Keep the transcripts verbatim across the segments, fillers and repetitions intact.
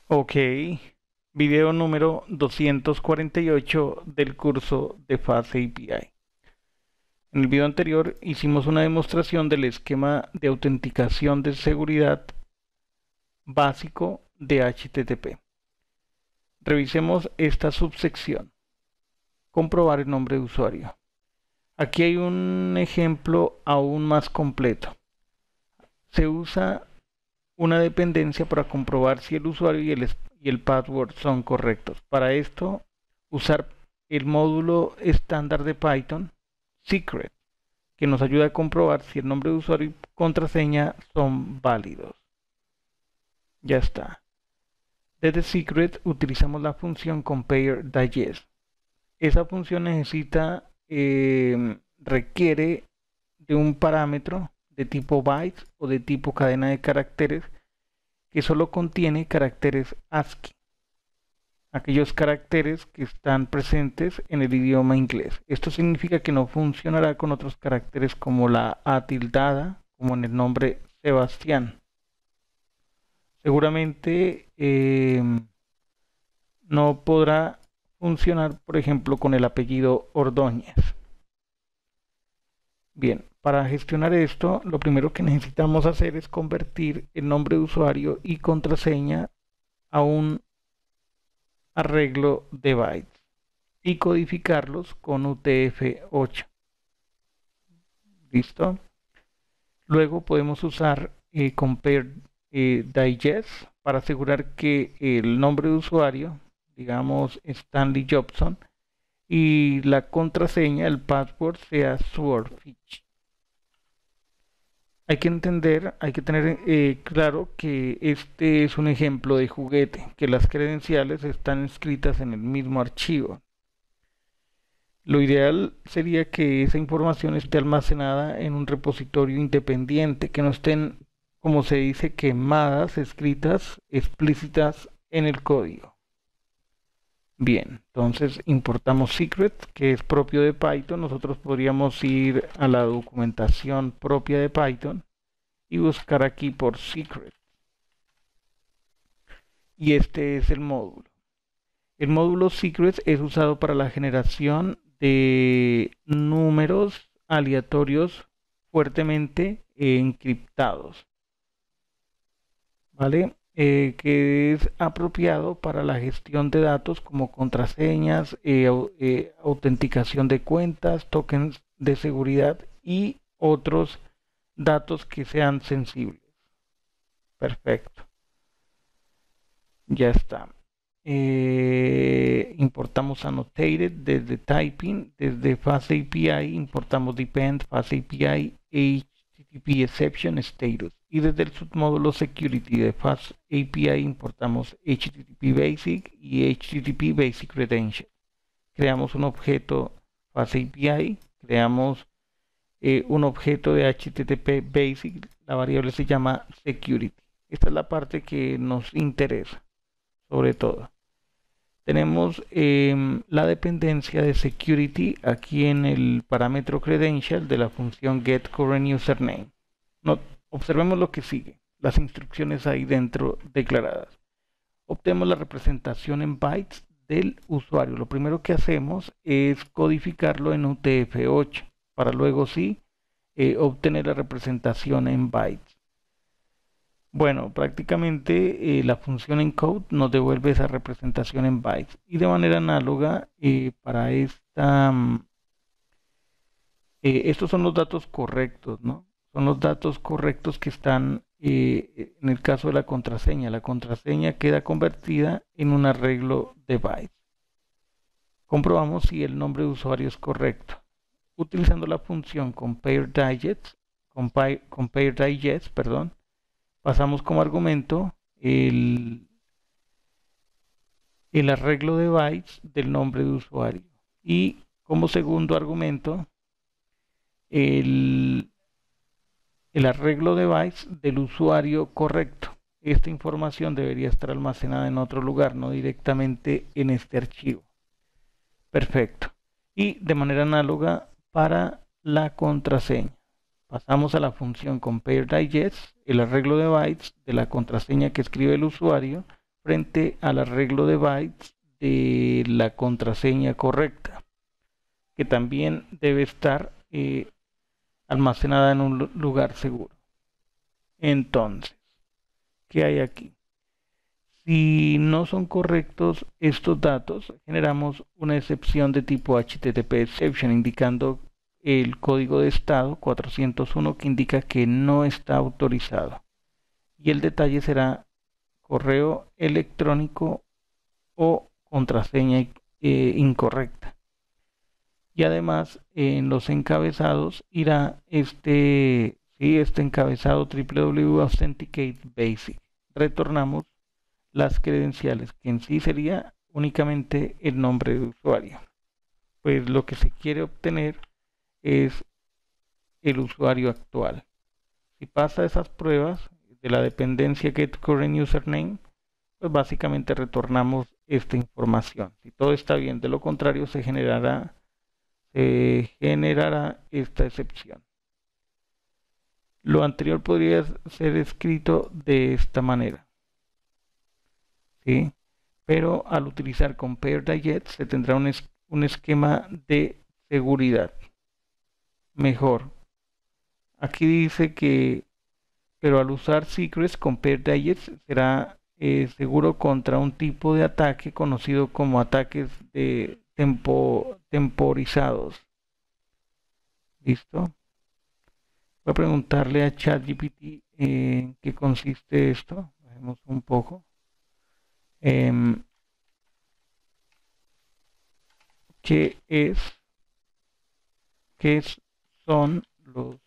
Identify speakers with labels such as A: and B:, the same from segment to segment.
A: Ok, video número doscientos cuarenta y ocho del curso de FastAPI. En el video anterior hicimos una demostración del esquema de autenticación de seguridad básico de H T T P. Revisemos esta subsección. Comprobar el nombre de usuario. Aquí hay un ejemplo aún más completo. Se usa una dependencia para comprobar si el usuario y el, y el password son correctos. Para esto, usar el módulo estándar de Python, secret, que nos ayuda a comprobar si el nombre de usuario y contraseña son válidos. Ya está. Desde secret utilizamos la función compareDigest. Esa función necesita, eh, requiere de un parámetro de tipo bytes o de tipo cadena de caracteres que solo contiene caracteres ASCII, aquellos caracteres que están presentes en el idioma inglés. Esto significa que no funcionará con otros caracteres como la A tildada, como en el nombre Sebastián. Seguramente eh, no podrá funcionar, por ejemplo, con el apellido Ordóñez. Bien, para gestionar esto, lo primero que necesitamos hacer es convertir el nombre de usuario y contraseña a un arreglo de bytes y codificarlos con U T F ocho. ¿Listo? Luego podemos usar eh, compare eh, digest para asegurar que el nombre de usuario, digamos Stanley Jobson, y la contraseña, el password, sea Swordfish. Hay que entender, hay que tener eh, claro que este es un ejemplo de juguete, que las credenciales están escritas en el mismo archivo. Lo ideal sería que esa información esté almacenada en un repositorio independiente, que no estén, como se dice, quemadas, escritas, explícitas en el código. Bien, entonces importamos secret, que es propio de Python. Nosotros podríamos ir a la documentación propia de Python y buscar aquí por secret. Y este es el módulo. El módulo secret es usado para la generación de números aleatorios fuertemente encriptados, ¿vale? Eh, que es apropiado para la gestión de datos como contraseñas, eh, eh, autenticación de cuentas, tokens de seguridad y otros datos que sean sensibles. Perfecto. Ya está. Eh, importamos annotated desde typing, desde FastAPI importamos depend, FastAPI, H T T P exception, status, y desde el submódulo security de FastAPI importamos H T T P basic y H T T P basic credential. Creamos un objeto FastAPI, creamos eh, un objeto de H T T P basic, la variable se llama security. Esta es la parte que nos interesa, sobre todo. Tenemos eh, la dependencia de security aquí en el parámetro credential de la función getCurrentUsername. No, observemos lo que sigue, las instrucciones ahí dentro declaradas. Obtenemos la representación en bytes del usuario. Lo primero que hacemos es codificarlo en U T F ocho para luego sí eh, obtener la representación en bytes. Bueno, prácticamente eh, la función encode nos devuelve esa representación en bytes. Y de manera análoga, eh, para esta, eh, estos son los datos correctos, ¿no? Son los datos correctos que están eh, en el caso de la contraseña. La contraseña queda convertida en un arreglo de bytes. Comprobamos si el nombre de usuario es correcto. Utilizando la función compareDigest, compare, compareDigest, perdón, pasamos como argumento el, el arreglo de bytes del nombre de usuario y como segundo argumento el, el arreglo de bytes del usuario correcto. Esta información debería estar almacenada en otro lugar, no directamente en este archivo. Perfecto. Y de manera análoga para la contraseña. Pasamos a la función compareDigest, el arreglo de bytes de la contraseña que escribe el usuario, frente al arreglo de bytes de la contraseña correcta, que también debe estar eh, almacenada en un lugar seguro. Entonces, ¿qué hay aquí? Si no son correctos estos datos, generamos una excepción de tipo H T T P exception, indicando el código de estado cuatrocientos uno que indica que no está autorizado. Y el detalle será correo electrónico o contraseña eh, incorrecta. Y además en los encabezados irá este, sí, este encabezado www authenticate basic. Retornamos las credenciales, que en sí sería únicamente el nombre de usuario. Pues lo que se quiere obtener es el usuario actual. Si pasa esas pruebas de la dependencia getCurrentUsername, pues básicamente retornamos esta información. Si todo está bien, de lo contrario se generará, se generará esta excepción. Lo anterior podría ser escrito de esta manera, ¿sí? Pero al utilizar compareDiget se tendrá un, es un esquema de seguridad mejor. Aquí dice que, pero al usar secrets compareDiget será eh, seguro contra un tipo de ataque conocido como ataques de tempo, temporizados. ¿Listo? Voy a preguntarle a ChatGPT en qué consiste esto. Vemos un poco. Eh, ¿Qué es? ¿Qué son los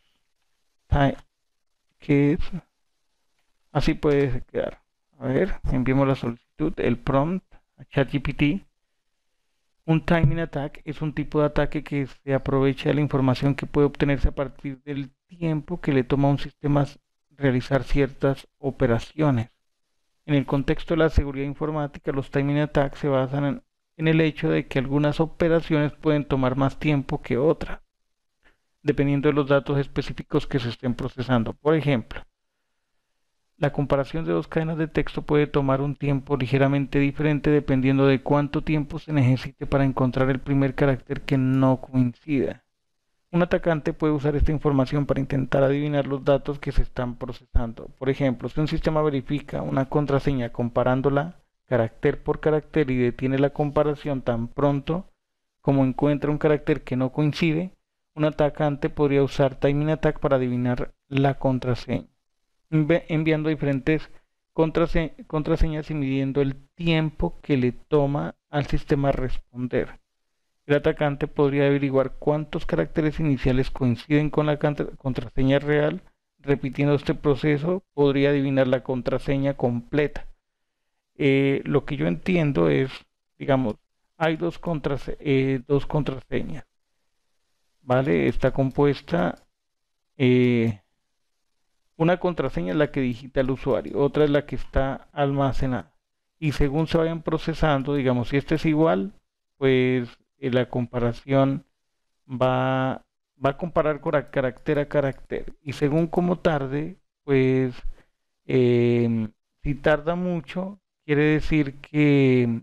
A: ¿Qué es? Así puede quedar. A ver, enviamos la solicitud, el prompt a ChatGPT. Un timing attack es un tipo de ataque que se aprovecha de la información que puede obtenerse a partir del tiempo que le toma a un sistema realizar ciertas operaciones. En el contexto de la seguridad informática, los timing attacks se basan en, en el hecho de que algunas operaciones pueden tomar más tiempo que otras, dependiendo de los datos específicos que se estén procesando. Por ejemplo, la comparación de dos cadenas de texto puede tomar un tiempo ligeramente diferente dependiendo de cuánto tiempo se necesite para encontrar el primer carácter que no coincida. Un atacante puede usar esta información para intentar adivinar los datos que se están procesando. Por ejemplo, si un sistema verifica una contraseña comparándola carácter por carácter y detiene la comparación tan pronto como encuentra un carácter que no coincide, un atacante podría usar timing attack para adivinar la contraseña, enviando diferentes contrase contraseñas y midiendo el tiempo que le toma al sistema responder. El atacante podría averiguar cuántos caracteres iniciales coinciden con la contraseña real. Repitiendo este proceso, podría adivinar la contraseña completa. Eh, lo que yo entiendo es, digamos, hay dos, contrase eh, dos contraseñas, ¿vale? Está compuesta... Eh, Una contraseña es la que digita el usuario, otra es la que está almacenada. Y según se vayan procesando, digamos, si este es igual, pues eh, la comparación va, va a comparar con a carácter a carácter. Y según cómo tarde, pues eh, si tarda mucho, quiere decir que,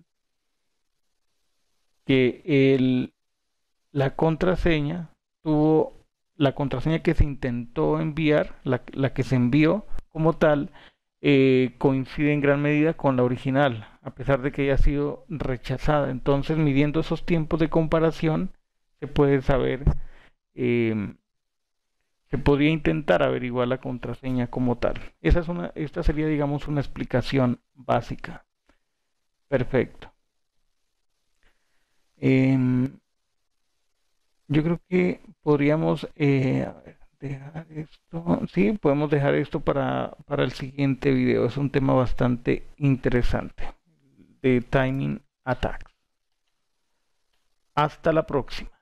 A: que el, la contraseña tuvo... la contraseña que se intentó enviar, la, la que se envió como tal, eh, coincide en gran medida con la original, a pesar de que haya sido rechazada. Entonces, midiendo esos tiempos de comparación, se puede saber, eh, se podría intentar averiguar la contraseña como tal. Esa es una, esta sería, digamos, una explicación básica. Perfecto. Eh, Yo creo que podríamos eh, a ver, dejar esto. Sí, podemos dejar esto para, para el siguiente video. Es un tema bastante interesante de timing attacks. Hasta la próxima.